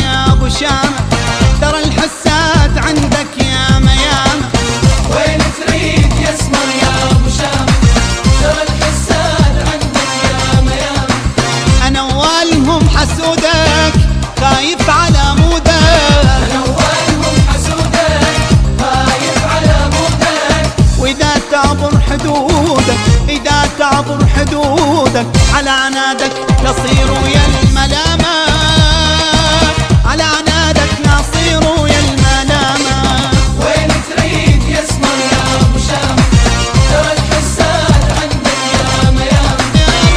يا ابو شامة، ترى الحساد عندك يا ميامة. وين تريد يا اسمر يا ابو شامة، ترى الحساد عندك يا ميامة. انا والهم حسودك خايف على مودك، انا والهم حسودك خايف على مودك. واذا تعبر حدودك، اذا تعبر حدودك على عنادك تصير يا الملامة، على عنادك نصير يا الملامة. وين تريد يا اسمر يا ابو شامة، ترى الحساد عندك يا ميامة.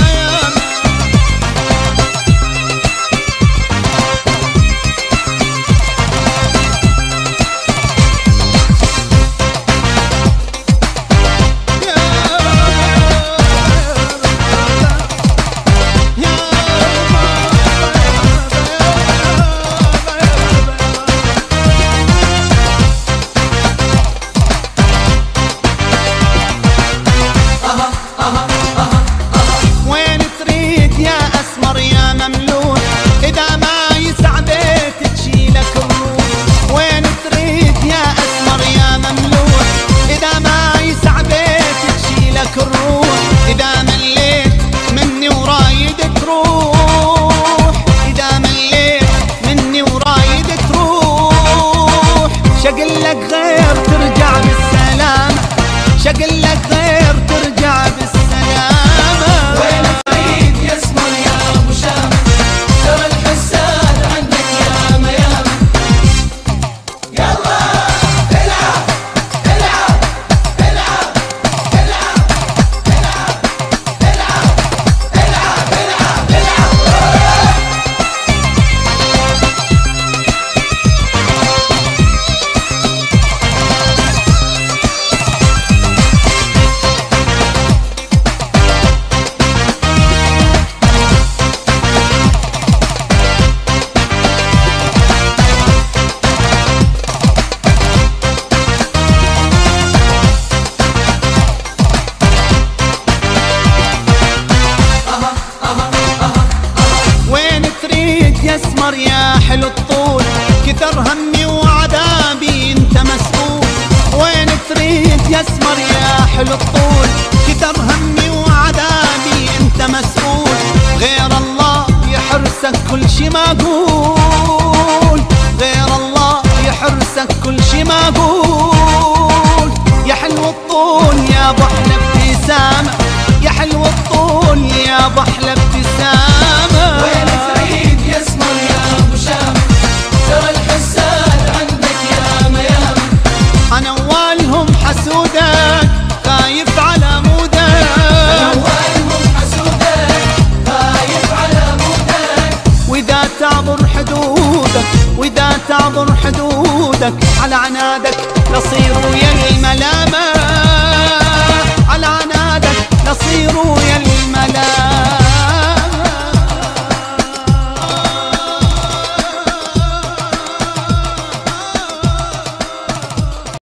وين تريد يا اسمر يا مملوح، اذا ما يسع بيت تشيلك الروح. وين تريد يا اسمر يا مملوح، اذا ما يسع بيت تشيلك الروح. اذا مليت مني ورايد تروح، اذا مليت مني ورايد تروح. شقلك غير ترجع بالسلامة، شقلك غير ترجع بالسلامة. وين تريد يا اسمر يا ابو شامة، ترى الحساد عندك يا ميامة. يلا العب العب العب العب العب العب العب العب العب. وين تريد يا اسمر يا حلو الطول، كثر همي وعذابي انت مسؤول. وين تريد يا اسمر يا حلو الطول، كثر همي وعذابي انت مسؤول. غير الله يحرسك كل شي ما اقول، غير الله يحرسك كل شي ما اقول. يا حلو الطول يا ابو احلى ابتسامة، يا حلو الطول يا ابو احلى ابتسامة. وين تريد يا اسمر يا ابو شامة، ترى الحساد عندك يا ميامة. انا والهم حسودك خايف على مودك، انا والهم حسودك خايف على مودك. واذا تعبر حدودك، واذا تعبر حدودك على عنادك